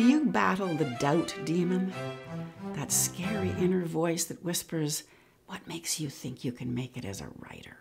Do you battle the doubt demon? That scary inner voice that whispers, what makes you think you can make it as a writer?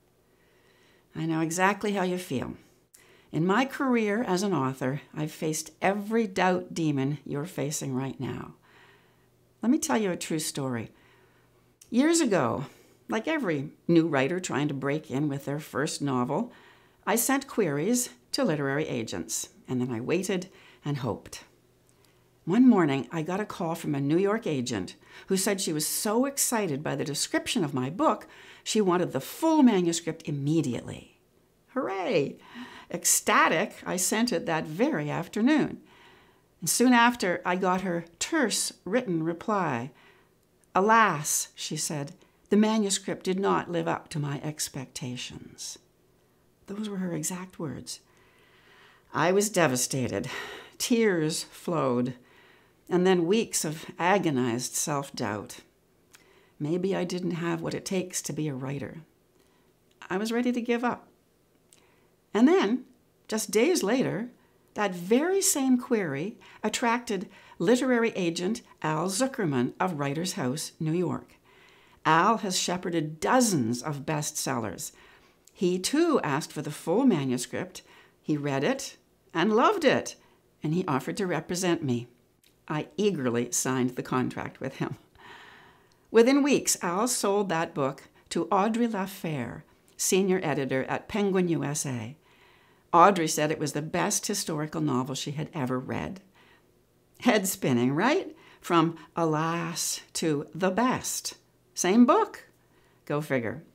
I know exactly how you feel. In my career as an author, I've faced every doubt demon you're facing right now. Let me tell you a true story. Years ago, like every new writer trying to break in with their first novel, I sent queries to literary agents, and then I waited and hoped. One morning, I got a call from a New York agent who said she was so excited by the description of my book, she wanted the full manuscript immediately. Hooray! Ecstatic, I sent it that very afternoon. And soon after, I got her terse written reply. Alas, she said, the manuscript did not live up to my expectations. Those were her exact words. I was devastated. Tears flowed, and then weeks of agonized self-doubt. Maybe I didn't have what it takes to be a writer. I was ready to give up. And then, just days later, that very same query attracted literary agent Al Zuckerman of Writers House, New York. Al has shepherded dozens of bestsellers. He too asked for the full manuscript. He read it and loved it, and he offered to represent me. I eagerly signed the contract with him. Within weeks, Al sold that book to Audrey LaFare, senior editor at Penguin USA. Audrey said it was the best historical novel she had ever read. Head spinning, right? From alas to the best. Same book. Go figure.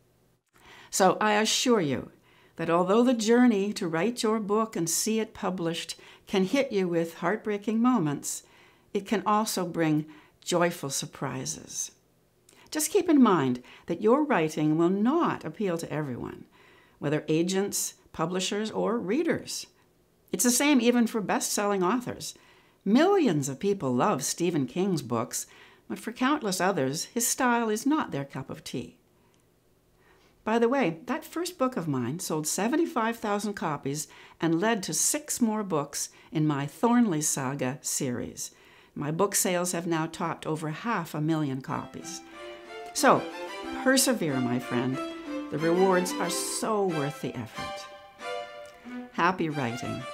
So I assure you that although the journey to write your book and see it published can hit you with heartbreaking moments, it can also bring joyful surprises. Just keep in mind that your writing will not appeal to everyone, whether agents, publishers, or readers. It's the same even for best-selling authors. Millions of people love Stephen King's books, but for countless others, his style is not their cup of tea. By the way, that first book of mine sold 75,000 copies and led to 6 more books in my Thornley Saga series. My book sales have now topped over 500,000 copies. So, persevere, my friend. The rewards are so worth the effort. Happy writing.